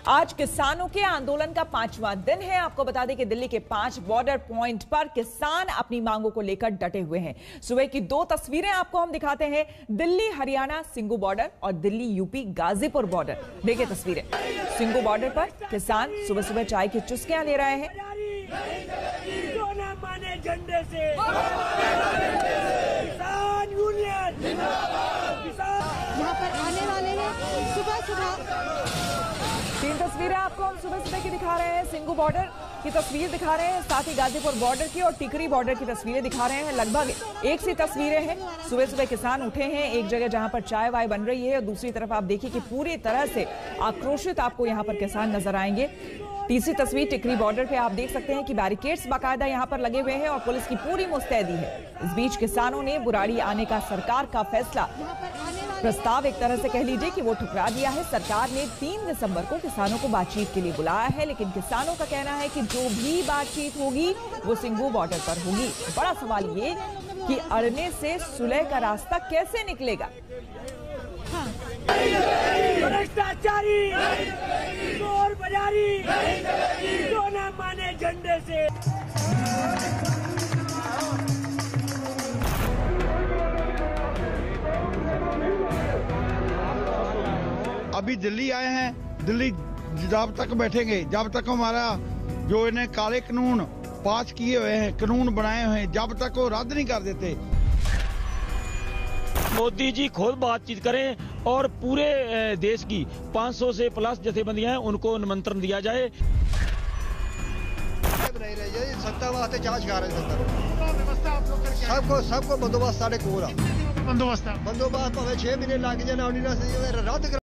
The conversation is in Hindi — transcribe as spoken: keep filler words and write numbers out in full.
आज किसानों के आंदोलन का पांचवा दिन है। आपको बता दें कि दिल्ली के पांच बॉर्डर पॉइंट पर किसान अपनी मांगों को लेकर डटे हुए हैं। सुबह की दो तस्वीरें आपको हम दिखाते हैं, दिल्ली हरियाणा सिंगू बॉर्डर और दिल्ली यूपी गाजीपुर बॉर्डर। देखिए तस्वीरें, सिंगू बॉर्डर पर किसान सुबह सुबह चाय की चुस्कियां ले रहे हैं। झंडे से किसान यूनियन यहाँ पर आने वाले हैं सुबह सुबह। तीन तस्वीरें आपको हम सुबह सुबह की दिखा रहे हैं, सिंगू बॉर्डर की तस्वीर दिखा रहे हैं, साथ ही गाजीपुर बॉर्डर की और टिकरी बॉर्डर की तस्वीरें दिखा रहे हैं। लगभग एक सी तस्वीरें हैं। सुबह सुबह किसान उठे हैं, एक जगह जहां पर चाय वाय बन रही है और दूसरी तरफ आप देखिए कि पूरी तरह से आक्रोशित आपको यहां पर किसान नजर आएंगे। तीसरी तस्वीर टिकरी बॉर्डर पे आप देख सकते हैं कि बैरिकेड्स बाकायदा यहां पर लगे हुए हैं और पुलिस की पूरी मुस्तैदी है। इस बीच किसानों ने बुराड़ी आने का सरकार का फैसला प्रस्ताव एक तरह से कह लीजिए कि वो ठुकरा दिया है। सरकार ने तीन दिसंबर को किसानों को बातचीत के लिए बुलाया है, लेकिन किसानों का कहना है कि जो भी बातचीत होगी वो सिंगू बॉर्डर पर होगी। बड़ा सवाल ये कि अड़ने से सुलह का रास्ता कैसे निकलेगा। भ्रष्टाचारी चोर बाजारी जो न माने झंडे से। अभी दिल्ली आए हैं, दिल्ली जब तक बैठेंगे जब तक हमारा जो इन्हें काले कानून पास किए हुए हैं, कानून बनाए हुए हैं, जब तक वो रद्द नहीं कर देते। मोदी जी खुद बातचीत करें और पूरे देश की पाँच सौ से प्लस जथेबंदियां हैं उनको निमंत्रण दिया जाए। सत्ता वास्ते चाह छिका रहे सबको सबको बंदोबस्त साढ़े कोल बंदोबस्त बंदोबस्त भावे छह महीने लग जाए रद्द